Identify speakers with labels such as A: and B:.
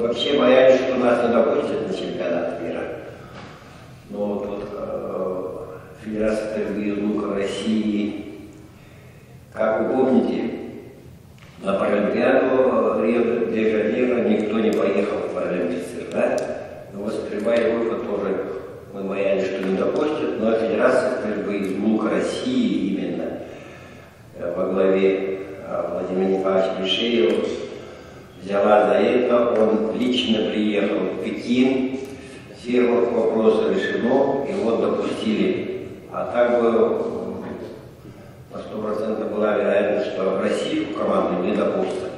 A: вообще боялись, что нас не допустят на чемпионат мира. Но вот Федерация стрельбы из лука России, как вы помните, на Паралимпиаду Рио-де-Жанейро никто не поехал в паралимпийцев, да? Но вот стрельба из лука тоже мы боялись, что не допустят, но Федерация стрельбы из лука России именно во главе Владимира Николаевича Мишеева взяла за это, он лично приехал в Пекин, все вопросы решено, и вот допустили. А так бы на 100% была вероятность, что Россию команду не допустят.